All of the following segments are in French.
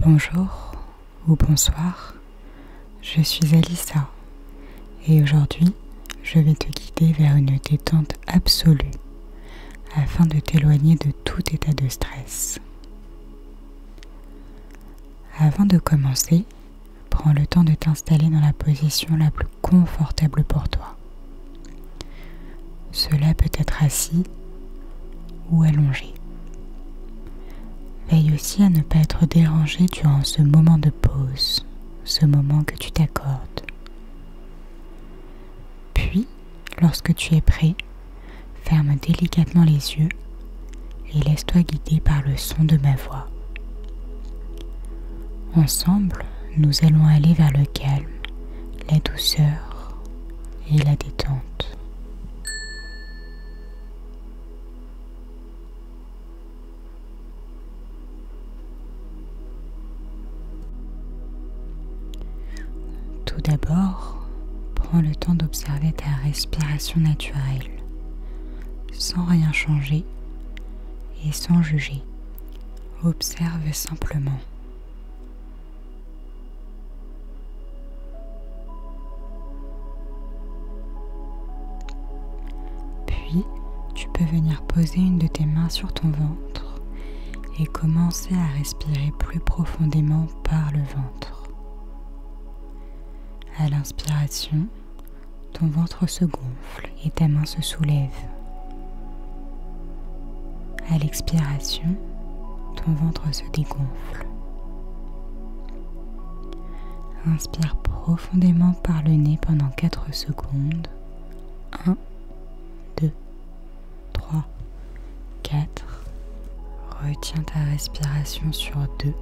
Bonjour ou bonsoir, je suis Alissa et aujourd'hui je vais te guider vers une détente absolue afin de t'éloigner de tout état de stress. Avant de commencer, prends le temps de t'installer dans la position la plus confortable pour toi. Cela peut être assis ou allongé. Veille aussi à ne pas être dérangé durant ce moment de pause, ce moment que tu t'accordes. Puis, lorsque tu es prêt, ferme délicatement les yeux et laisse-toi guider par le son de ma voix. Ensemble, nous allons aller vers le calme, la douceur et la détente. Tout d'abord, prends le temps d'observer ta respiration naturelle, sans rien changer et sans juger. Observe simplement. Puis, tu peux venir poser une de tes mains sur ton ventre et commencer à respirer plus profondément par le ventre. À l'inspiration, ton ventre se gonfle et ta main se soulève. À l'expiration, ton ventre se dégonfle. Inspire profondément par le nez pendant 4 secondes. 1, 2, 3, 4. Retiens ta respiration sur 2.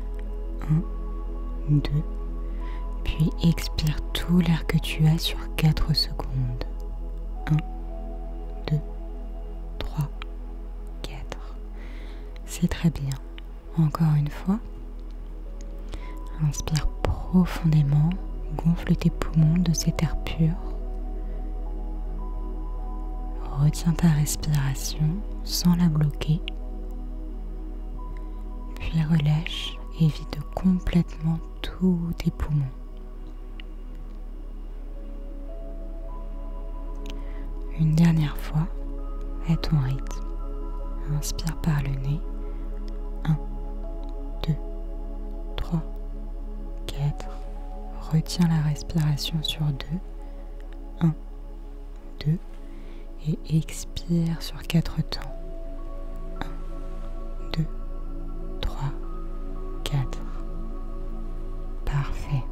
1, 2. Puis expire tout l'air que tu as sur 4 secondes. 1, 2, 3, 4. C'est très bien. Encore une fois. Inspire profondément, gonfle tes poumons de cet air pur. Retiens ta respiration sans la bloquer. Puis relâche et vide complètement tous tes poumons. Une dernière fois, à ton rythme. Inspire par le nez. 1, 2, 3, 4. Retiens la respiration sur 2. 1, 2. Et expire sur 4 temps. 1, 2, 3, 4. Parfait.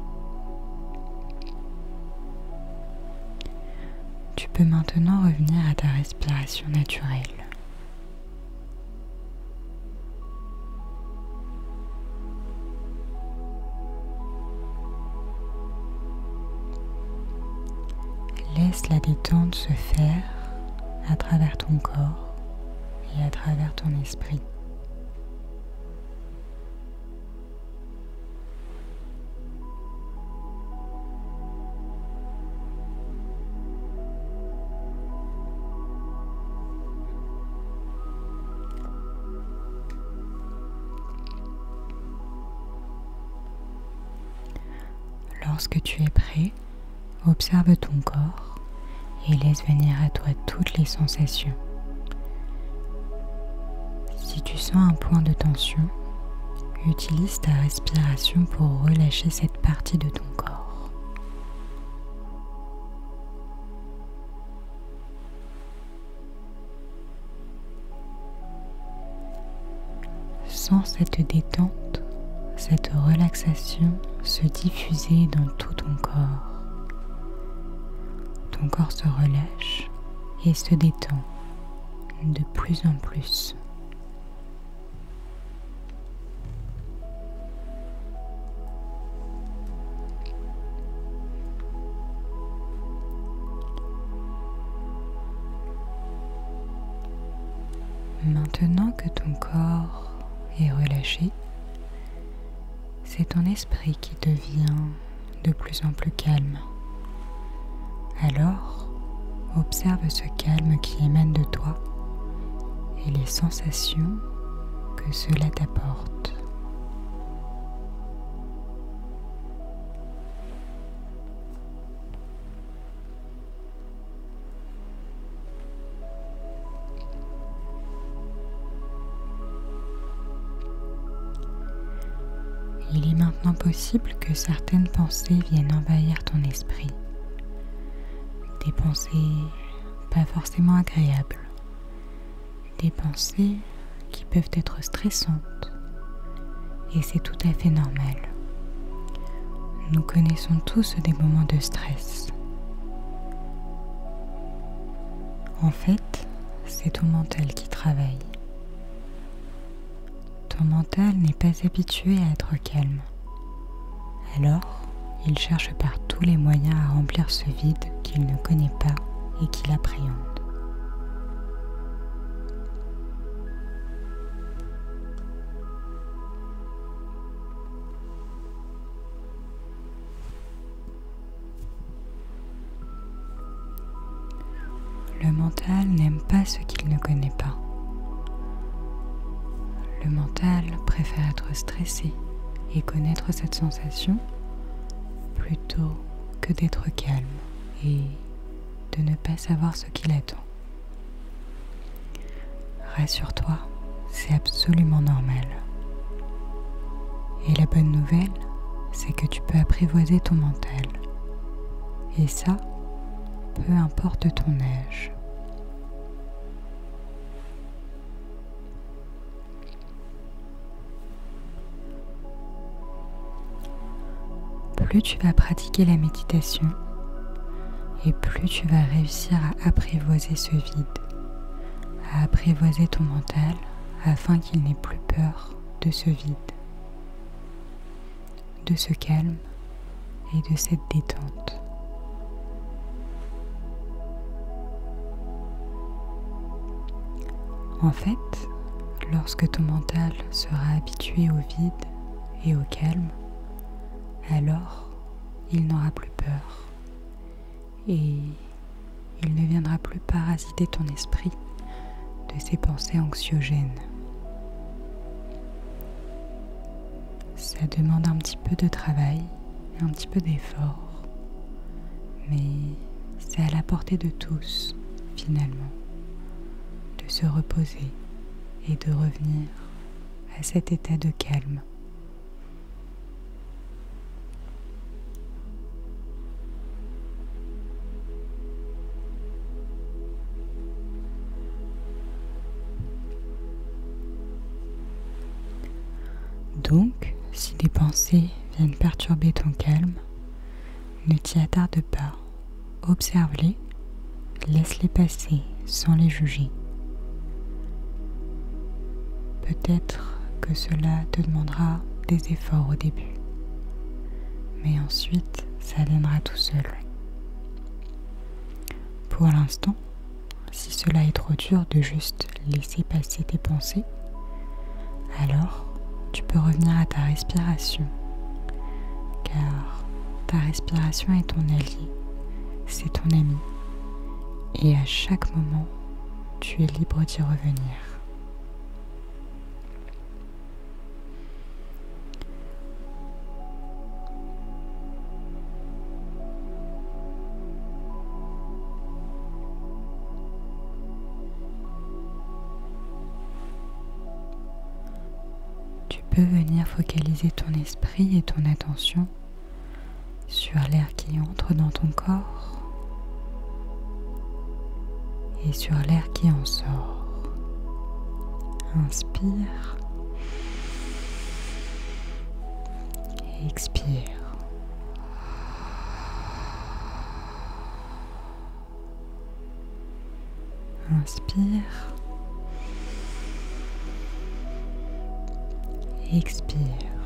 Tu peux maintenant revenir à ta respiration naturelle. Laisse la détente se faire à travers ton corps et à travers ton esprit. Lorsque tu es prêt, observe ton corps et laisse venir à toi toutes les sensations. Si tu sens un point de tension, utilise ta respiration pour relâcher cette partie de ton corps. Sens cette détente, cette relaxation se diffuser dans tout ton corps. Ton corps se relâche et se détend de plus en plus. Maintenant que ton corps est relâché, c'est ton esprit qui devient de plus en plus calme. Alors, observe ce calme qui émane de toi et les sensations que cela t'apporte. Il est maintenant possible que certaines pensées viennent envahir ton esprit. Des pensées pas forcément agréables. Des pensées qui peuvent être stressantes. Et c'est tout à fait normal. Nous connaissons tous des moments de stress. En fait, c'est ton mental qui travaille. Ton mental n'est pas habitué à être calme. Alors, il cherche par tous les moyens à remplir ce vide qu'il ne connaît pas et qu'il appréhende. Le mental n'aime pas ce qu'il ne connaît pas. Le mental préfère être stressé et connaître cette sensation plutôt que d'être calme et de ne pas savoir ce qu'il attend. Rassure-toi, c'est absolument normal. Et la bonne nouvelle, c'est que tu peux apprivoiser ton mental. Et ça, peu importe ton âge. Plus tu vas pratiquer la méditation, et plus tu vas réussir à apprivoiser ce vide, à apprivoiser ton mental afin qu'il n'ait plus peur de ce vide, de ce calme et de cette détente. En fait, lorsque ton mental sera habitué au vide et au calme, alors il n'aura plus peur et il ne viendra plus parasiter ton esprit de ces pensées anxiogènes. Ça demande un petit peu de travail, un petit peu d'effort, mais c'est à la portée de tous finalement, de se reposer et de revenir à cet état de calme. Donc, si des pensées viennent perturber ton calme, ne t'y attarde pas. Observe-les, laisse-les passer sans les juger. Peut-être que cela te demandera des efforts au début, mais ensuite ça viendra tout seul. Pour l'instant, si cela est trop dur de juste laisser passer tes pensées, alors tu peux revenir à ta respiration, car ta respiration est ton allié, c'est ton ami, et à chaque moment, tu es libre d'y revenir. Tu peux venir focaliser ton esprit et ton attention sur l'air qui entre dans ton corps et sur l'air qui en sort. Inspire et expire. Inspire. Expire.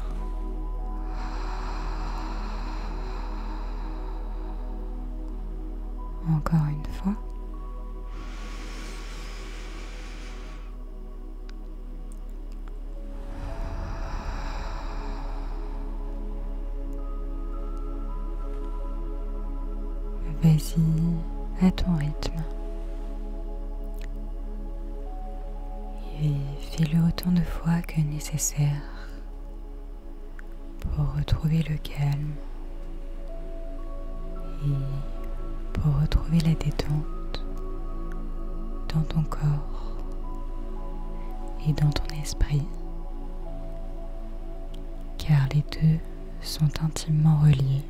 Encore une fois. Vas-y à ton rythme. Et fais-le autant de fois que nécessaire pour retrouver le calme et pour retrouver la détente dans ton corps et dans ton esprit car les deux sont intimement reliés.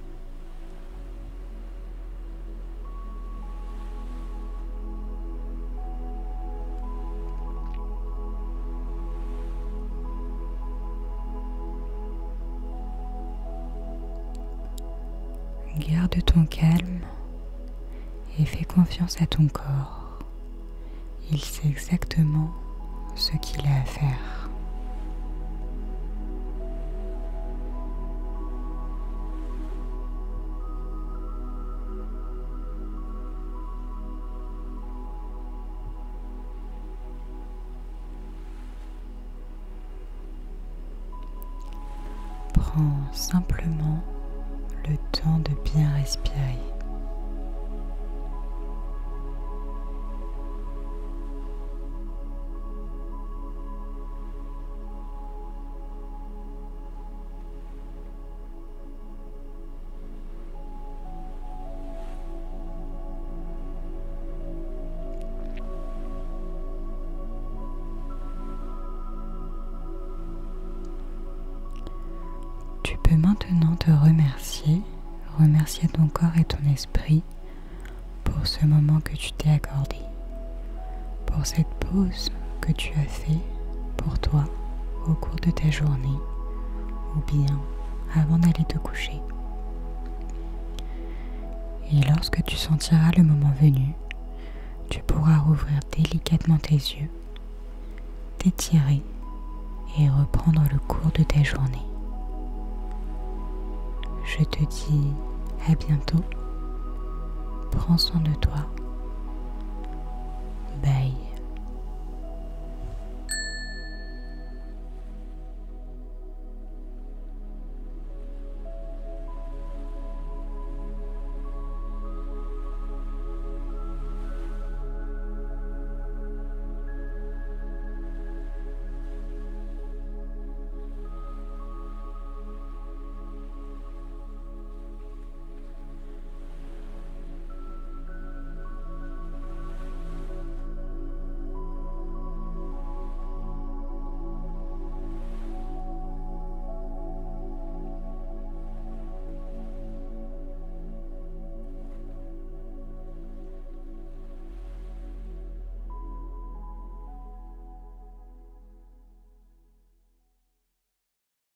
Garde ton calme et fais confiance à ton corps. Il sait exactement ce qu'il a à faire. Prends simplement le temps de bien respirer. Tu peux maintenant te remercier ton corps et ton esprit pour ce moment que tu t'es accordé, pour cette pause que tu as fait pour toi au cours de ta journée ou bien avant d'aller te coucher. Et lorsque tu sentiras le moment venu, tu pourras rouvrir délicatement tes yeux, t'étirer et reprendre le cours de ta journée. Je te dis à bientôt. Prends soin de toi. Bye.